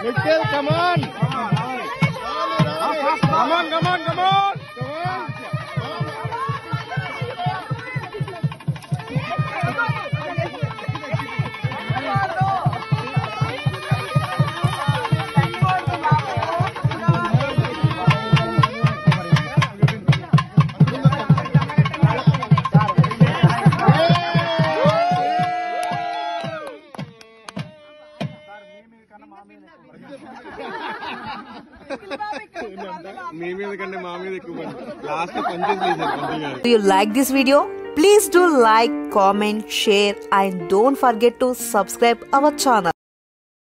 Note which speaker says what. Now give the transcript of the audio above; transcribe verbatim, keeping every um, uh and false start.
Speaker 1: Nikhil, come on. Come on, come on, come on.
Speaker 2: Do you like this video? Please do like, comment, share and don't forget to subscribe our channel.